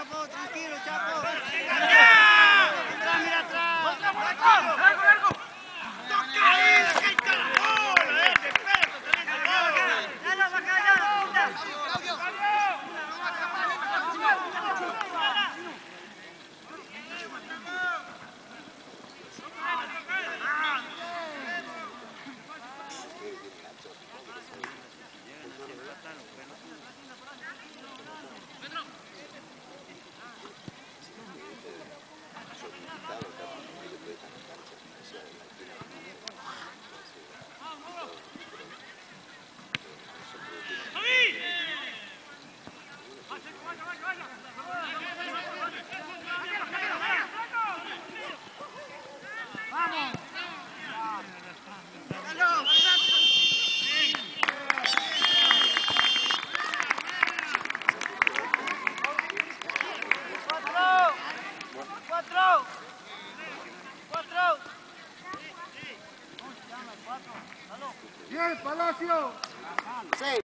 Chapo, tranquilo, Chapo. Mira atrás. ¡Largo! ¡Toca ahí! ¡Deja el caracol! ¡Respeto! Bien, Palacio.